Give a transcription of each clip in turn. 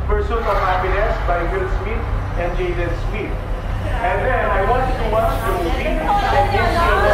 Pursuit of Happiness by Will Smith and Jaden Smith. And then I want you to watch the movie and give me a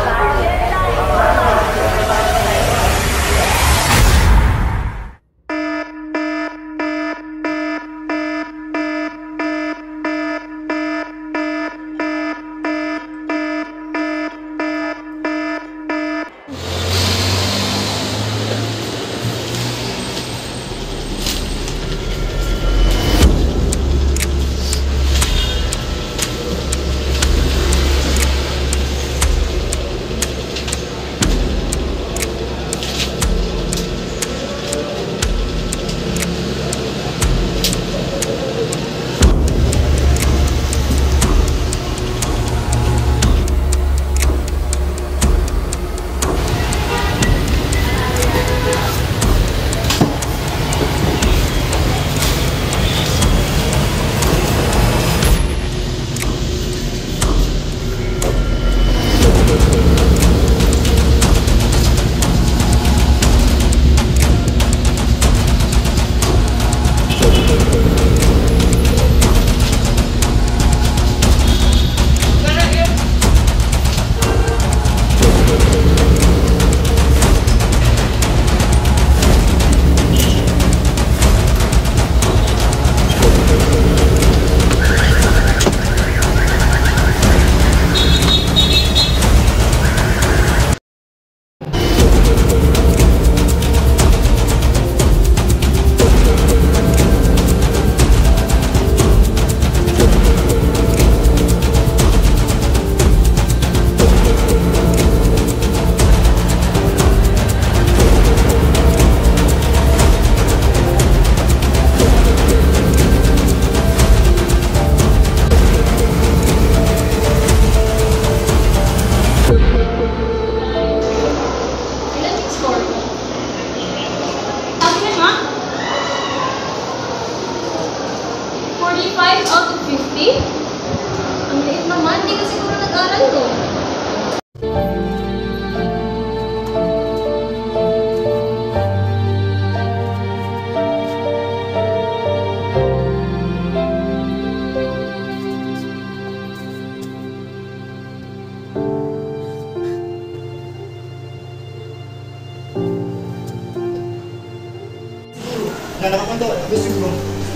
Nakakanta, gusto ko.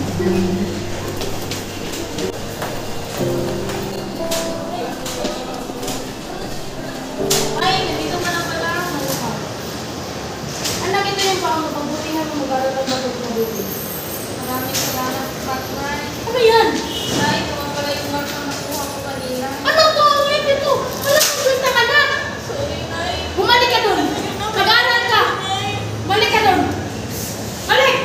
Ay, nandito ka na pala. Anak, ito yung pang-magbutihan mo mag-aral ng mabuti. Maraming salamat, Batman. Ano yan? Ay, ito nga pala yung mark na nakuha ko kanina. Ano to? Wait, ito. Wala kang gusto ka na. Sorry, Nay. Bumalik ka dun. Mag-aral ka. Balik ka dun. Balik!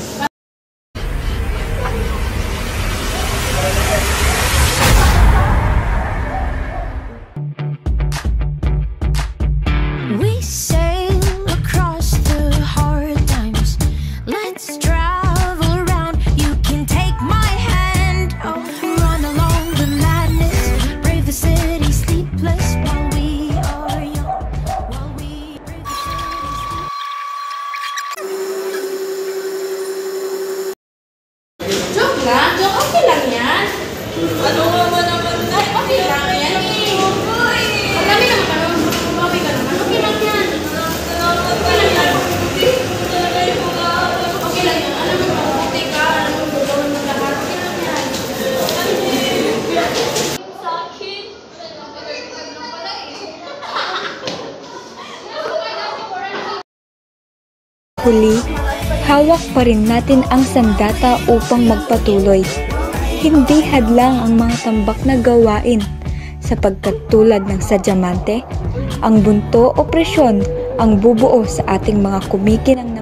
We sail across the hard times. Let's travel around. You can take my hand. Oh, run along the madness. Brave the city sleepless while we are young. While we brave the city. Joke lang. Joke. Okay lang yan. Ano ba naman? Ay, okay lang yan eh. Ang dami naman ka naman. Okay ka naman. Okay lang yan. Okay lang yan. Okay lang yan. Alam mo, mabuti ka. Alam mo, gagawin mo lahat. Okay lang yan. Sa akin, nagagagag lang pala eh. Huli, hawak pa rin natin ang sandata upang magpatuloy. Hindi hadlang ang mga tambak na gawain sapagkat tulad ng sa diamante, ang bunto o presyon ang bubuo sa ating mga kumikinang